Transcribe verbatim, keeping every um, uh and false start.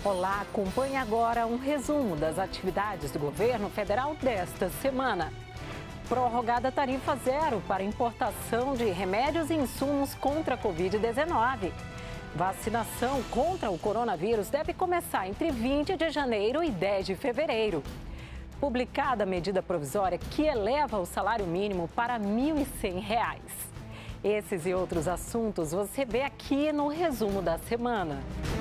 Olá, acompanhe agora um resumo das atividades do governo federal desta semana. Prorrogada tarifa zero para importação de remédios e insumos contra a covid dezenove. Vacinação contra o coronavírus deve começar entre vinte de janeiro e dez de fevereiro. Publicada a medida provisória que eleva o salário mínimo para mil e cem reais. Esses e outros assuntos você vê aqui no resumo da semana.